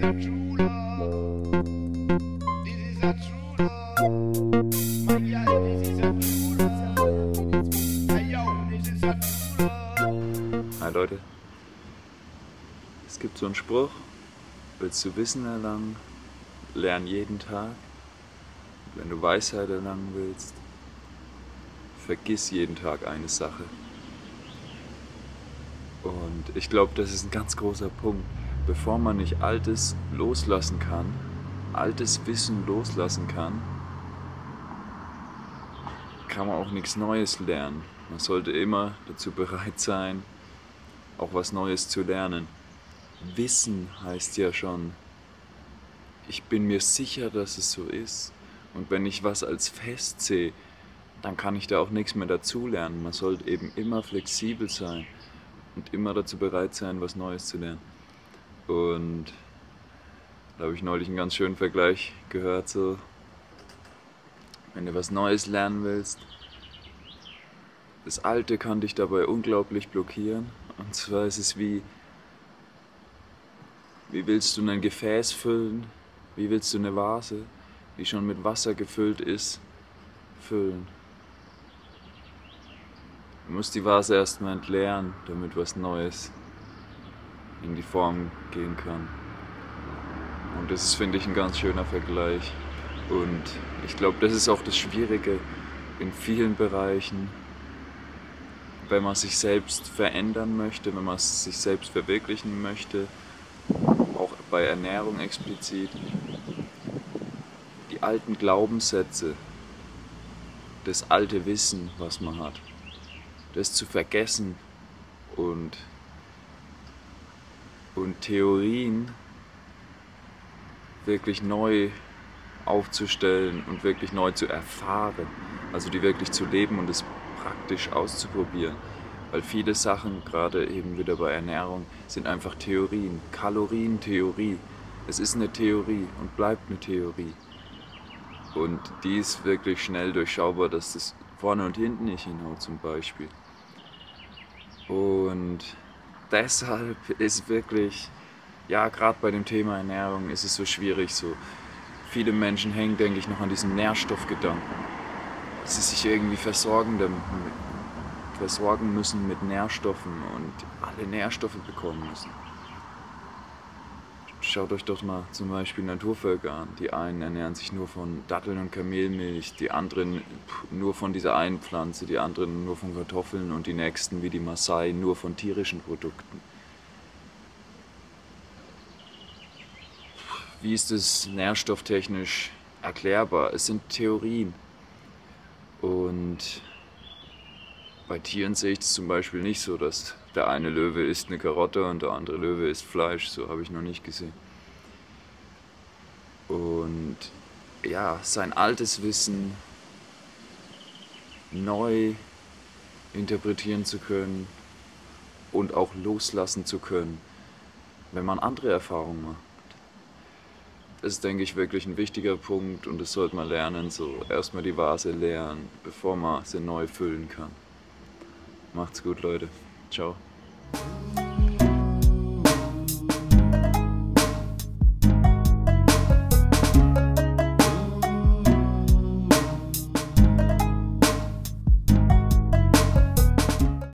a true love. This is a true love. My girl, this is a true love. Hey yo, this is a true love. Hi Leute, es gibt so einen Spruch: Willst du Wissen erlangen, lern jeden Tag. Wenn du Weisheit erlangen willst, vergiss jeden Tag eine Sache. Und ich glaube, das ist ein ganz großer Punkt. Bevor man nicht Altes loslassen kann, altes Wissen loslassen kann, kann man auch nichts Neues lernen. Man sollte immer dazu bereit sein, auch was Neues zu lernen. Wissen heißt ja schon, ich bin mir sicher, dass es so ist. Und wenn ich was als fest sehe, dann kann ich da auch nichts mehr dazulernen. Man sollte eben immer flexibel sein und immer dazu bereit sein, was Neues zu lernen. Und da habe ich neulich einen ganz schönen Vergleich gehört, so, wenn du was Neues lernen willst, das Alte kann dich dabei unglaublich blockieren. Und zwar ist es wie willst du ein Gefäß füllen, wie willst du eine Vase, die schon mit Wasser gefüllt ist, füllen. Du musst die Vase erstmal entleeren, damit was Neues in die Form gehen kann. Und das ist, finde ich, ein ganz schöner Vergleich. Und ich glaube, das ist auch das Schwierige in vielen Bereichen, wenn man sich selbst verändern möchte, wenn man sich selbst verwirklichen möchte, auch bei Ernährung explizit, die alten Glaubenssätze, das alte Wissen, was man hat, das zu vergessen und Theorien wirklich neu aufzustellen und wirklich neu zu erfahren, also die wirklich zu leben und es praktisch auszuprobieren. Weil viele Sachen, gerade eben wieder bei Ernährung, sind einfach Theorien. Kalorientheorie. Es ist eine Theorie und bleibt eine Theorie. Und die ist wirklich schnell durchschaubar, dass das vorne und hinten nicht hinhaut zum Beispiel. Und deshalb ist wirklich, ja, gerade bei dem Thema Ernährung ist es so schwierig. So viele Menschen hängen, denke ich, noch an diesem Nährstoffgedanken. Dass sie sich irgendwie versorgen müssen mit Nährstoffen und alle Nährstoffe bekommen müssen. Schaut euch doch mal zum Beispiel Naturvölker an. Die einen ernähren sich nur von Datteln und Kamelmilch, die anderen nur von dieser einen Pflanze, die anderen nur von Kartoffeln und die nächsten, wie die Maasai, nur von tierischen Produkten. Wie ist es nährstofftechnisch erklärbar? Es sind Theorien. Und bei Tieren sehe ich das zum Beispiel nicht so, dass der eine Löwe isst eine Karotte und der andere Löwe isst Fleisch. So habe ich noch nicht gesehen. Und ja, sein altes Wissen neu interpretieren zu können und auch loslassen zu können, wenn man andere Erfahrungen macht. Das ist, denke ich, wirklich ein wichtiger Punkt und das sollte man lernen, so erstmal die Vase leeren, bevor man sie neu füllen kann. Macht's gut, Leute. Ciao.